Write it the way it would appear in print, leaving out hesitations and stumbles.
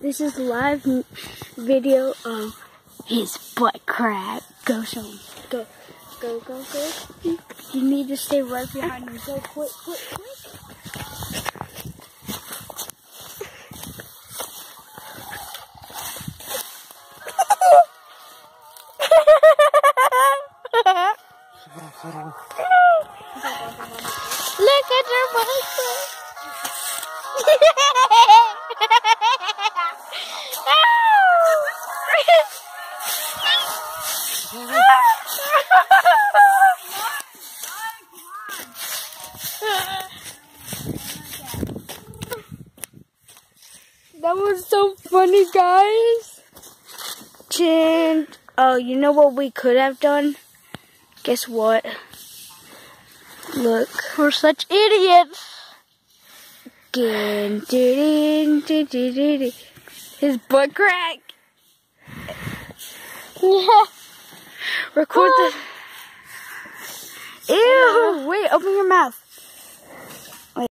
This is live video of his butt crack. Go show him. Go. You need to stay right behind me. Go quick. Look at your butt crack. That was so funny, guys. Oh, you know what we could have done? Guess what? Look, we're such idiots. His butt crack. Yeah. Record the. Ew! Wait, open your mouth.